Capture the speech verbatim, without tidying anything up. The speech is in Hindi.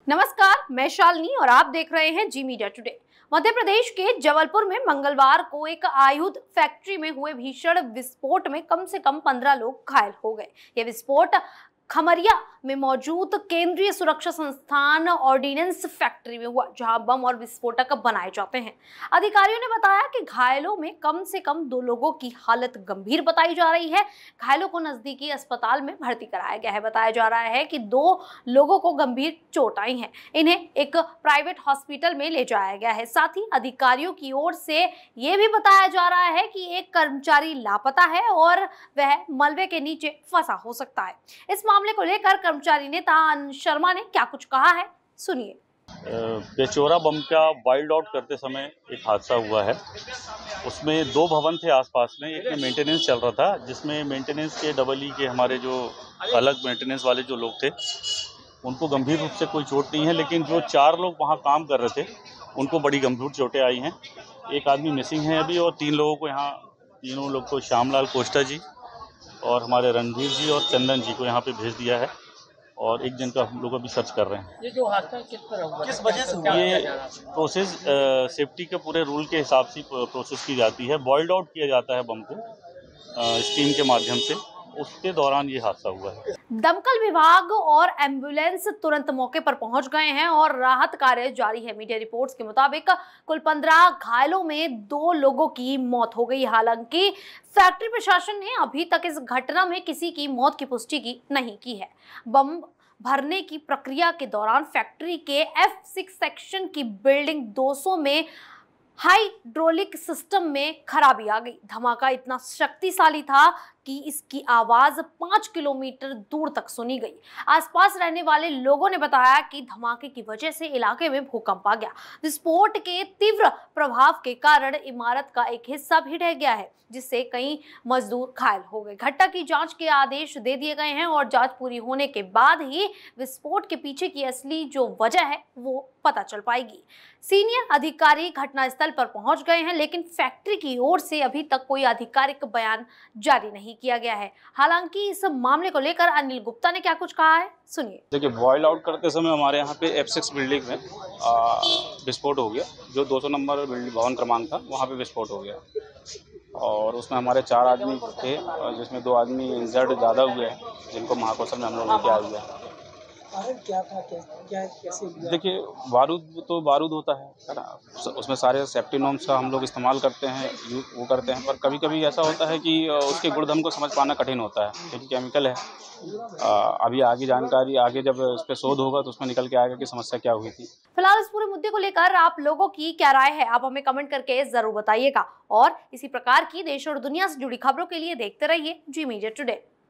नमस्कार, मैं शालिनी और आप देख रहे हैं जी मीडिया टुडे। मध्य प्रदेश के जबलपुर में मंगलवार को एक आयुध फैक्ट्री में हुए भीषण विस्फोट में कम से कम पंद्रह लोग घायल हो गए। यह विस्फोट खमरिया में मौजूद केंद्रीय सुरक्षा संस्थान ऑर्डिनेंस फैक्ट्री में हुआ, जहां बम और विस्फोटक बनाए जाते हैं। अधिकारियों ने बताया कि घायलों में कम से कम दो लोगों की हालत गंभीर बताई जा रही है। घायलों को नजदीकी अस्पताल में भर्ती कराया गया है। बताया जा रहा है कि दो लोगों को गंभीर चोट आई है। इन्हें एक प्राइवेट हॉस्पिटल में ले जाया गया है। साथ ही अधिकारियों की ओर से यह भी बताया जा रहा है कि एक कर्मचारी लापता है और वह मलबे के नीचे फंसा हो सकता है। इस मामले को लेकर कर्मचारी नेता आनंद शर्मा ने क्या कुछ कहा है, सुनिए। बेचौरा बम का वाइल्ड आउट करते समय एक हादसा हुआ है। उसमें दो भवन थे आसपास में, एक में मेंटेनेंस चल रहा था, जिसमें मेंटेनेंस के डबल ई के हमारे जो अलग मेंटेनेंस वाले जो लोग थे उनको गंभीर रूप से कोई चोट नहीं है, लेकिन जो चार लोग वहाँ काम कर रहे थे उनको बड़ी गंभीर चोटें आई हैं। एक आदमी मिसिंग है अभी, और तीन लोगों को यहाँ तीनों लोग को श्यामलाल कोष्टा जी और हमारे रणधीर जी और चंदन जी को यहाँ पे भेज दिया है, और एक जन का हम लोग अभी सर्च कर रहे हैं। ये जो हादसा किस तरह हुआ, किस वजह से हुआ? ये प्रोसेस सेफ्टी के पूरे रूल के हिसाब से प्रोसेस की जाती है। बॉइल्ड आउट किया जाता है बम को स्टीम के माध्यम से, उसके दौरान ये हादसा हुआ है। दमकल विभाग और एम्बुलेंस तुरंत मौके पर पहुंच गए हैं और राहत कार्य जारी है। मीडिया रिपोर्ट्स के मुताबिक कुल पंद्रह घायलों में दो लोगों की मौत हो गई। हालांकि फैक्ट्री प्रशासन ने अभी तक इस घटना में किसी की मौत की पुष्टि की नहीं की है। बम भरने की प्रक्रिया के दौरान फैक्ट्री के एफ सिक्स सेक्शन की बिल्डिंग दो सौ में हाइड्रोलिक सिस्टम में खराबी आ गई। धमाका इतना शक्तिशाली था कि इसकी आवाज पाँच किलोमीटर दूर तक सुनी गई। आसपास रहने वाले लोगों ने बताया कि धमाके की वजह से इलाके में भूकंप आ गया। विस्फोट के तीव्र प्रभाव के कारण इमारत का एक हिस्सा भी ढह गया है, जिससे कई मजदूर घायल हो गए। घटना की जांच के आदेश दे दिए गए हैं और जांच पूरी होने के बाद ही विस्फोट के पीछे की असली जो वजह है वो पता चल पाएगी। सीनियर अधिकारी घटनास्थल पर पहुंच गए हैं, लेकिन फैक्ट्री की ओर से अभी तक कोई आधिकारिक बयान जारी नहीं किया गया है। हालांकि इस मामले को लेकर अनिल गुप्ता ने क्या कुछ कहा है, सुनिए। देखिए, बॉयल आउट करते समय हमारे यहाँ पे एफ सिक्स बिल्डिंग में विस्फोट हो गया। जो दो सौ नंबर बिल्डिंग भवन क्रमांक था वहाँ पे विस्फोट हो गया, और उसमें हमारे चार आदमी थे, जिसमें दो आदमी इंजर्ड ज़्यादा हुए हैं, जिनको महाकौशल में हम लोग लेके आए हुए हैं। क्या था, क्या क्या कैसे? देखिए, बारूद तो बारूद होता है है ना, उसमें सारे सेफ्टी नॉर्म्स का हम लोग इस्तेमाल करते हैं, वो करते हैं, पर कभी कभी ऐसा होता है कि उसके गुणधर्म को समझ पाना कठिन होता है, क्योंकि केमिकल है। आ, अभी आगे जानकारी, आगे जब उस पर शोध होगा तो उसमें निकल के आएगा कि समस्या क्या हुई थी। फिलहाल इस पूरे मुद्दे को लेकर आप लोगों की क्या राय है, आप हमें कमेंट करके जरूर बताइएगा। और इसी प्रकार की देश और दुनिया से जुड़ी खबरों के लिए देखते रहिए जी मीडिया टुडे।